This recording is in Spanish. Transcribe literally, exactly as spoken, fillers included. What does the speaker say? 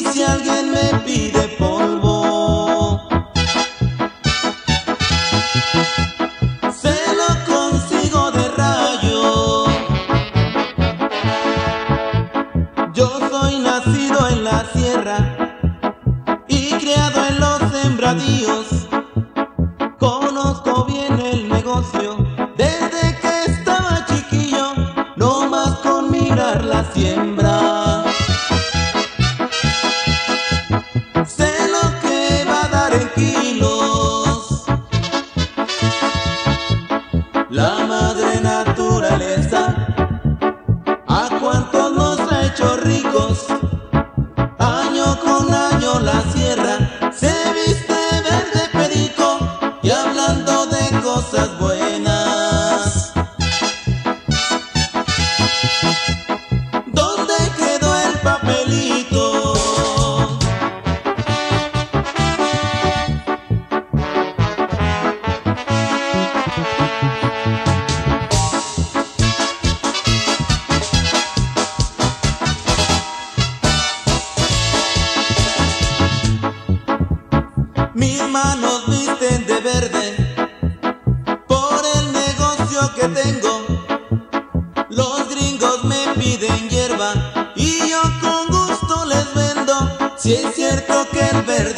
si alguien me pide polvo, se lo consigo de rayo. Yo soy nacido en la sierra y criado en los sembradíos. Conozco bien el negocio desde que estaba chiquillo, no más con mirar la siembra. Sé lo que va a dar en kilos la madre naturaleza, a cuantos nos ha hecho ricos. Año con año la sierra se viste verde perico, y hablando de cosas buenas, ¿dónde quedó el papelito? Mis manos visten de verde por el negocio que tengo. Los gringos me piden hierba y yo con gusto les vendo. Si es cierto que el verde